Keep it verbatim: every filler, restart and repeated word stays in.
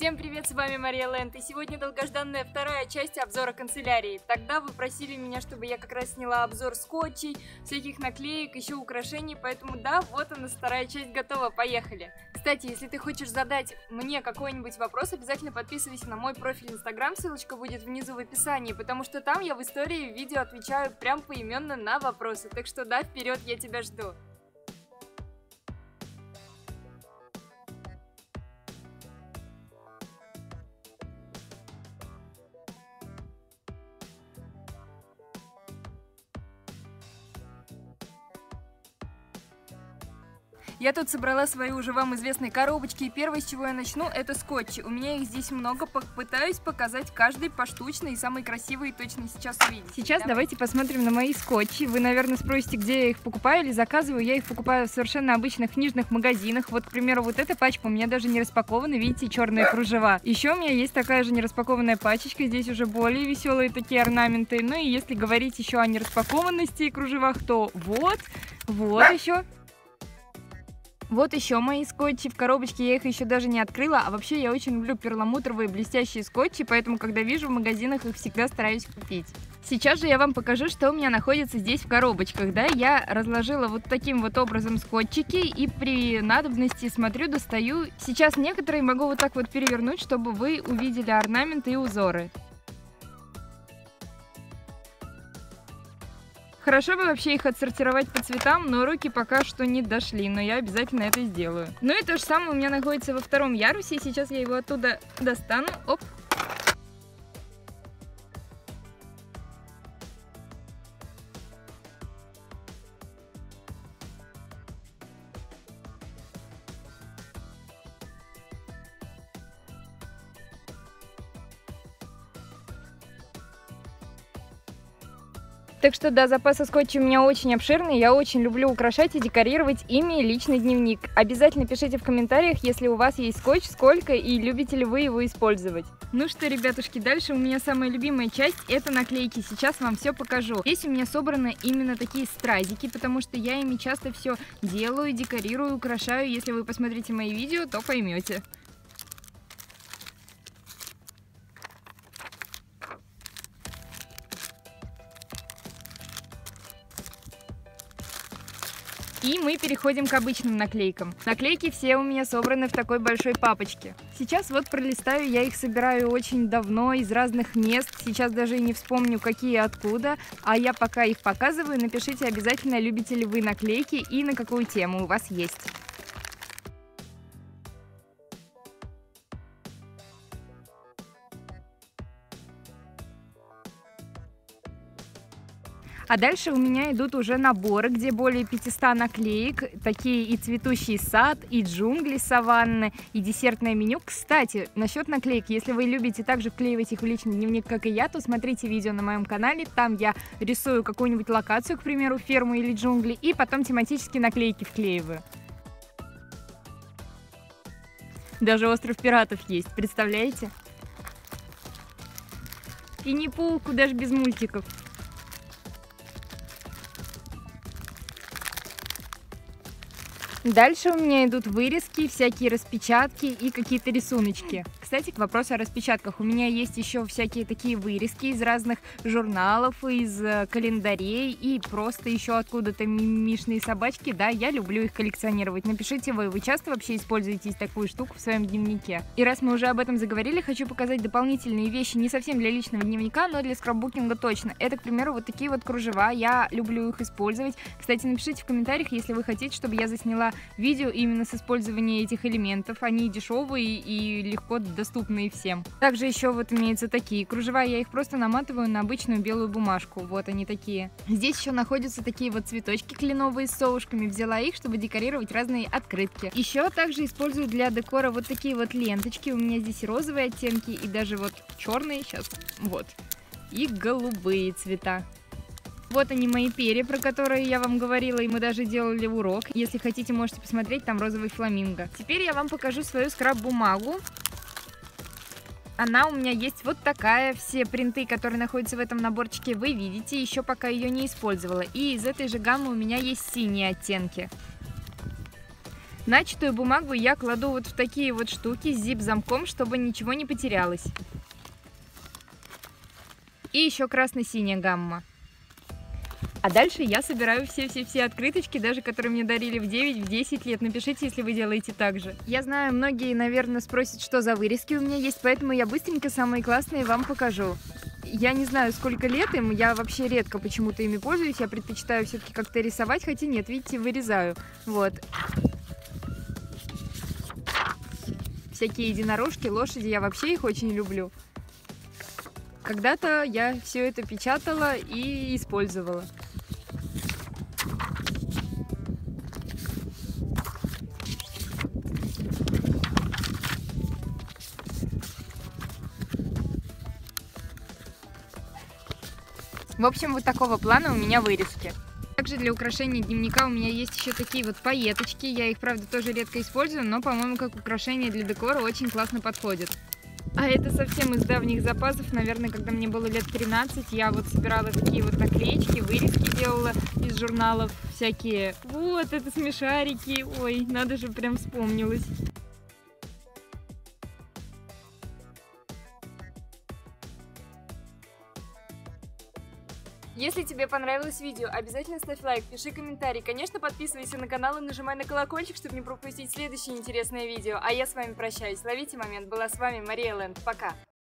Всем привет, с вами Мария Лэнд, и сегодня долгожданная вторая часть обзора канцелярии. Тогда вы просили меня, чтобы я как раз сняла обзор скотчей, всяких наклеек, еще украшений, поэтому да, вот она, вторая часть готова, поехали. Кстати, если ты хочешь задать мне какой-нибудь вопрос, обязательно подписывайся на мой профиль Инстаграм, ссылочка будет внизу в описании, потому что там я в истории и видео отвечаю прям поименно на вопросы, так что да, вперед, я тебя жду. Я тут собрала свои уже вам известные коробочки, и первое, с чего я начну, это скотчи. У меня их здесь много, попытаюсь показать каждый поштучно и самый красивый и точно сейчас увидите. Сейчас давайте посмотрим на мои скотчи. Вы, наверное, спросите, где я их покупаю или заказываю. Я их покупаю в совершенно обычных книжных магазинах. Вот, к примеру, вот эта пачка у меня даже не распакована, видите, черные кружева. Еще у меня есть такая же нераспакованная пачечка, здесь уже более веселые такие орнаменты. Ну и если говорить еще о нераспакованности и кружевах, то вот, вот еще. Вот еще мои скотчи в коробочке, я их еще даже не открыла, а вообще я очень люблю перламутровые блестящие скотчи, поэтому когда вижу в магазинах, их всегда стараюсь купить. Сейчас же я вам покажу, что у меня находится здесь в коробочках, да, я разложила вот таким вот образом скотчики и при надобности смотрю, достаю. Сейчас некоторые могу вот так вот перевернуть, чтобы вы увидели орнаменты и узоры. Хорошо бы вообще их отсортировать по цветам, но руки пока что не дошли, но я обязательно это сделаю. Ну и то же самое у меня находится во втором ярусе, сейчас я его оттуда достану, оп. Так что да, запасы скотча у меня очень обширные, я очень люблю украшать и декорировать ими личный дневник. Обязательно пишите в комментариях, если у вас есть скотч, сколько и любите ли вы его использовать. Ну что, ребятушки, дальше у меня самая любимая часть – это наклейки. Сейчас вам все покажу. Здесь у меня собраны именно такие стразики, потому что я ими часто все делаю, декорирую, украшаю. Если вы посмотрите мои видео, то поймете. И мы переходим к обычным наклейкам. Наклейки все у меня собраны в такой большой папочке. Сейчас вот пролистаю, я их собираю очень давно, из разных мест. Сейчас даже и не вспомню, какие откуда. А я пока их показываю, напишите обязательно, любите ли вы наклейки и на какую тему у вас есть. А дальше у меня идут уже наборы, где более пятисот наклеек, такие и цветущий сад, и джунгли саванны, и десертное меню. Кстати, насчет наклеек, если вы любите также вклеивать их в личный дневник, как и я, то смотрите видео на моем канале, там я рисую какую-нибудь локацию, к примеру, ферму или джунгли, и потом тематические наклейки вклеиваю. Даже остров пиратов есть, представляете? Винни-Пух, куда ж без мультиков. Дальше у меня идут вырезки, всякие распечатки и какие-то рисуночки. Кстати, к вопросу о распечатках. У меня есть еще всякие такие вырезки из разных журналов, из календарей и просто еще откуда-то мимишные собачки. Да, я люблю их коллекционировать. Напишите вы, вы часто вообще используете такую штуку в своем дневнике? И раз мы уже об этом заговорили, хочу показать дополнительные вещи не совсем для личного дневника, но для скрапбукинга точно. Это, к примеру, вот такие вот кружева. Я люблю их использовать. Кстати, напишите в комментариях, если вы хотите, чтобы я засняла видео именно с использованием этих элементов. Они дешевые и легко доступные всем. Также еще вот имеются такие кружева, я их просто наматываю на обычную белую бумажку. Вот они такие. Здесь еще находятся такие вот цветочки кленовые с совушками. Взяла их, чтобы декорировать разные открытки. Еще также использую для декора вот такие вот ленточки. У меня здесь розовые оттенки и даже вот черные сейчас. Вот. И голубые цвета. Вот они, мои перья, про которые я вам говорила, и мы даже делали урок. Если хотите, можете посмотреть, там розовый фламинго. Теперь я вам покажу свою скрап-бумагу. Она у меня есть вот такая. Все принты, которые находятся в этом наборчике, вы видите. Еще пока ее не использовала. И из этой же гаммы у меня есть синие оттенки. Начатую бумагу я кладу вот в такие вот штуки с зип-замком, чтобы ничего не потерялось. И еще красно-синяя гамма. А дальше я собираю все-все-все открыточки, даже которые мне дарили в девять-десять лет. Напишите, если вы делаете так же. Я знаю, многие, наверное, спросят, что за вырезки у меня есть, поэтому я быстренько самые классные вам покажу. Я не знаю, сколько лет им, я вообще редко почему-то ими пользуюсь, я предпочитаю все-таки как-то рисовать, хотя нет, видите, вырезаю. Вот. Всякие единорожки, лошади, я вообще их очень люблю. Когда-то я все это печатала и использовала. В общем, вот такого плана у меня вырезки. Также для украшения дневника у меня есть еще такие вот пайеточки. Я их, правда, тоже редко использую, но, по-моему, как украшение для декора очень классно подходит. А это совсем из давних запасов. Наверное, когда мне было лет тринадцать, я вот собирала такие вот наклеечки, вырезки делала из журналов всякие. Вот, это смешарики. Ой, надо же, прям вспомнилось. Если тебе понравилось видео, обязательно ставь лайк, пиши комментарий. Конечно, подписывайся на канал и нажимай на колокольчик, чтобы не пропустить следующее интересное видео. А я с вами прощаюсь. Ловите момент. Была с вами Мария Лэнд. Пока!